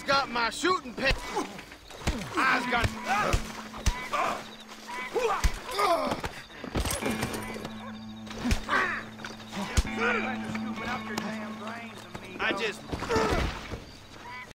got my shooting pin. I's got. I just